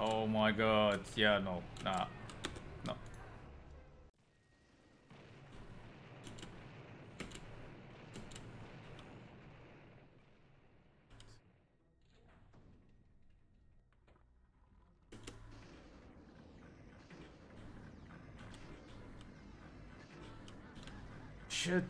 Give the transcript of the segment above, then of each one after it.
Oh my god. Yeah, no. Nah. No. Shit.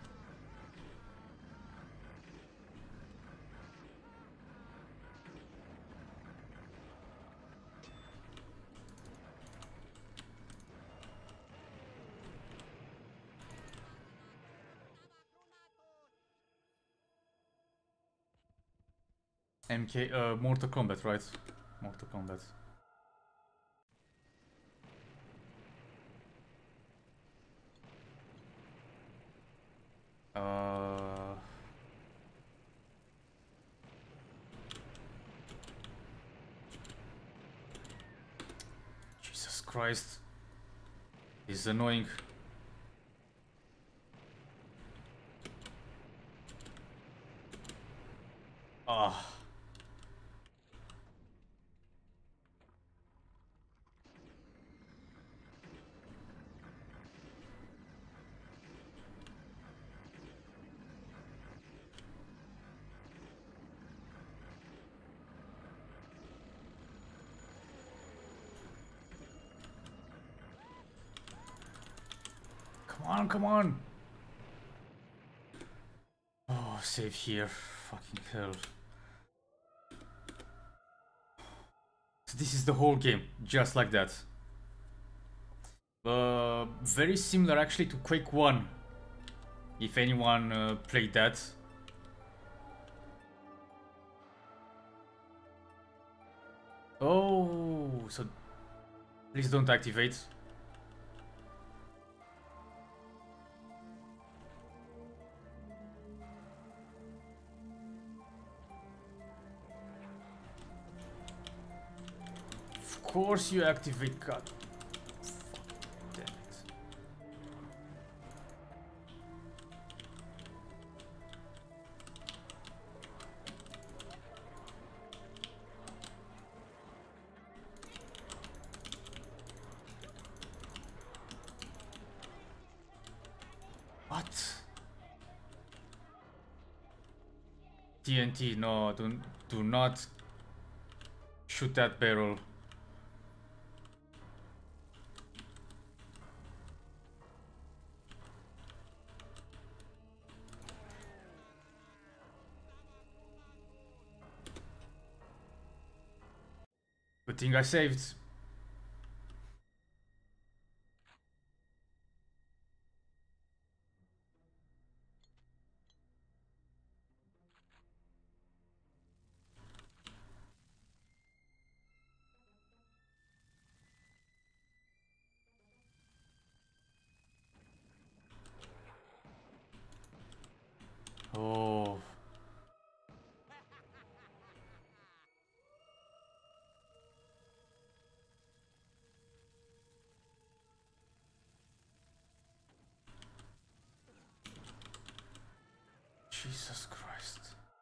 MK, Mortal Kombat, right? Mortal Kombat. Jesus Christ. This is annoying. Ah. Come on, come on. Oh, save here. Fucking hell. So this is the whole game, just like that. Very similar actually to Quake 1. If anyone played that. Oh, so please don't activate. Of course you activate, god. Damn it. What? TNT, no, do not shoot that barrel. Good thing I saved. Oh. Jesus Christ.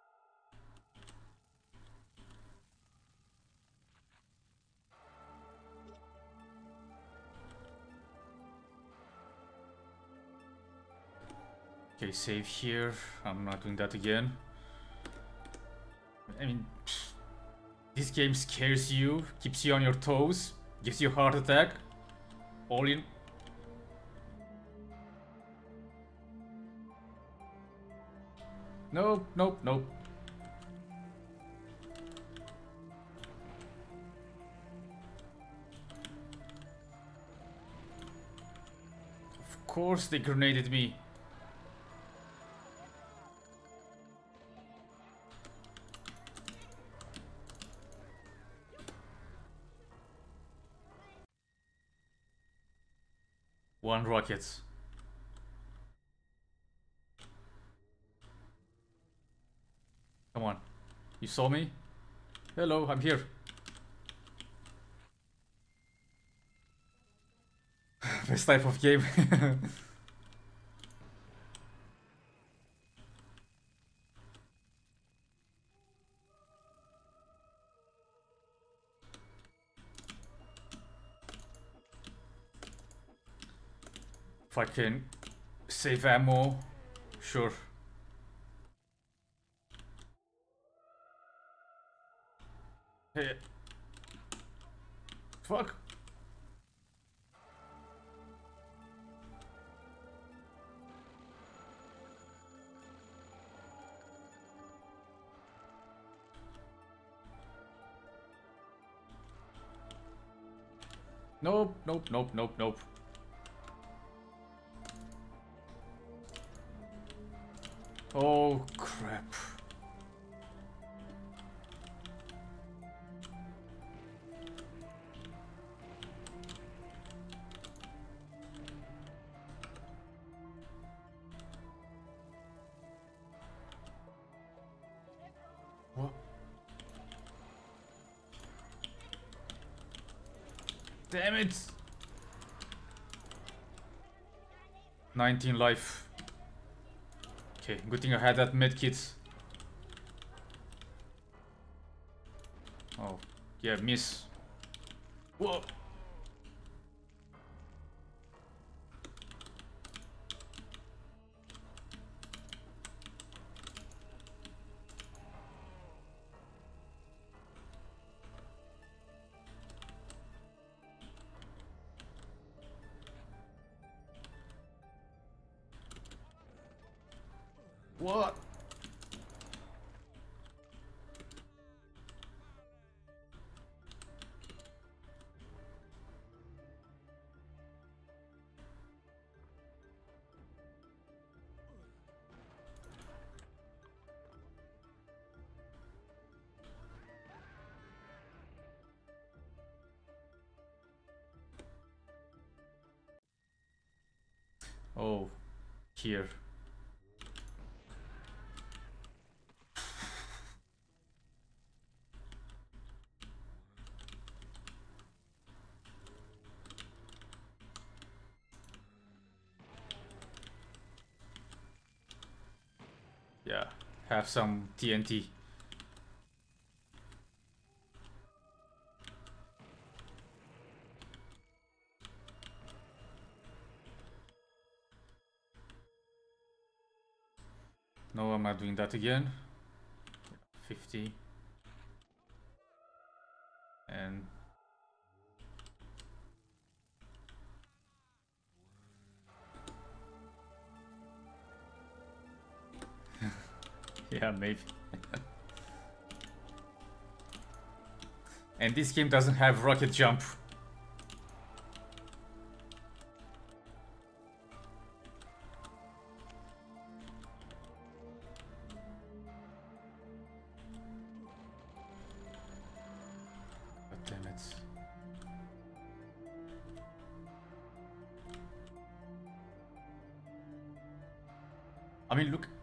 Okay, save here. I'm not doing that again. I mean, this game scares you, keeps you on your toes, gives you a heart attack. All in. Nope, nope, nope. Of course they grenaded me. One rocket. Come on. You saw me? Hello, I'm here. Best type of game. If I can save ammo, sure. Hey. Fuck. Nope, nope, nope, nope, nope. Oh, crap. What? Damn it! 19 life. Okay, good thing I had that medkit. Oh, yeah, miss. Whoa! What? Oh, here. Yeah, have some TNT. No, I'm not doing that again. 50. And... yeah, maybe. And this game doesn't have rocket jump. God damn it. I mean, look.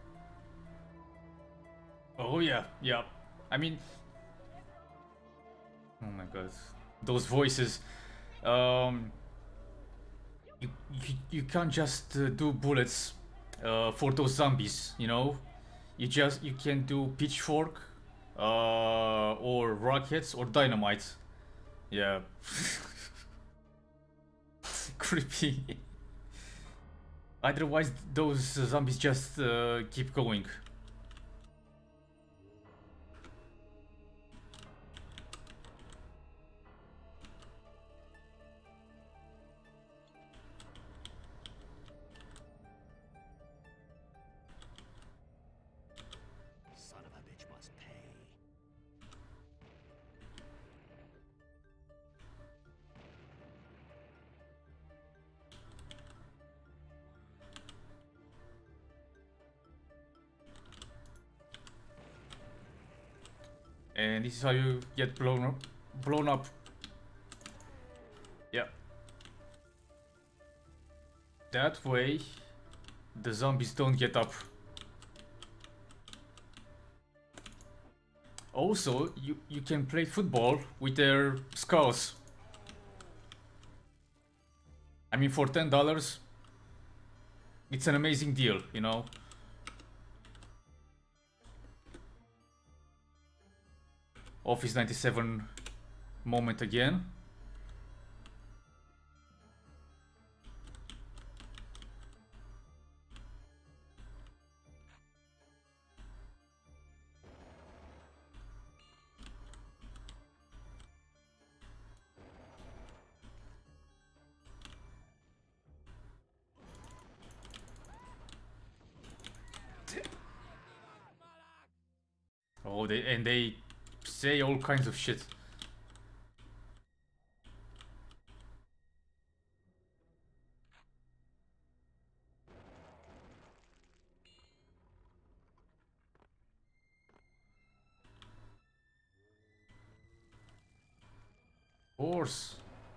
Oh yeah, yeah. I mean, oh my god, those voices. You can't just do bullets for those zombies, you know. You can do pitchfork, or rockets or dynamite. Yeah, creepy. Otherwise, those zombies just keep going. And this is how you get blown up. Blown up. Yeah. That way, the zombies don't get up. Also, you can play football with their skulls. I mean, for $10, it's an amazing deal, you know. Office 97 moment again. Oh, they say all kinds of shit. Of course.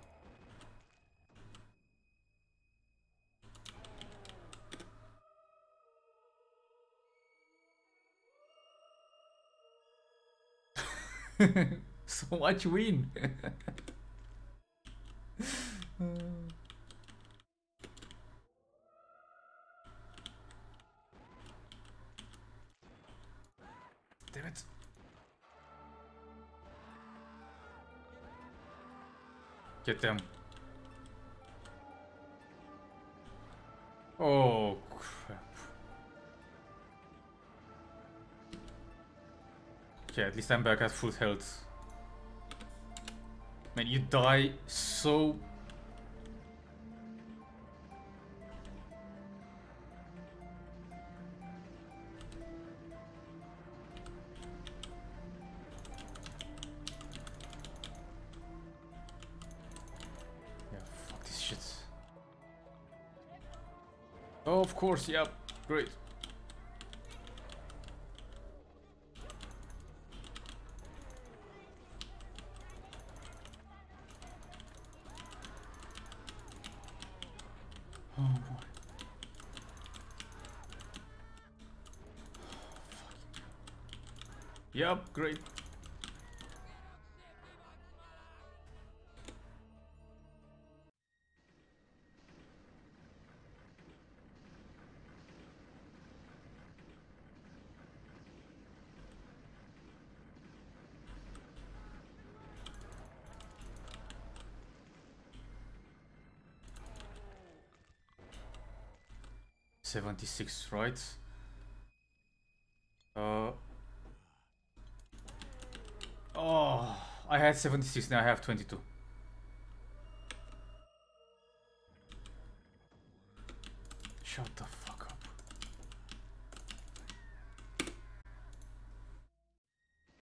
So much win. Damn it. Get them. Oh, crap. Okay, at least I'm back at full health. Man, you die so... Yeah, fuck this shit. Oh, of course, yep. Great. Oh boy. Yep, great. $76, right? Oh, I had 76, now I have 22.